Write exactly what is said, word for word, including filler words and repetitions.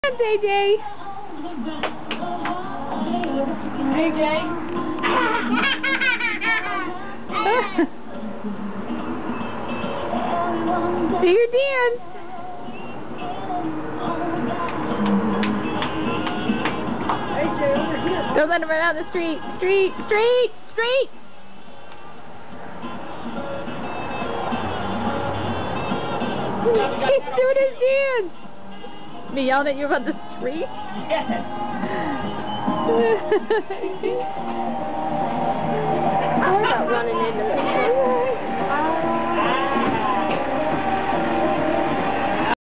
A J. A J. Do your dance. A J, over here. Don't let him run out the street. Street, street, street. He's doing his dance. Me yelling at you about the street? Yes. I'm not running into it.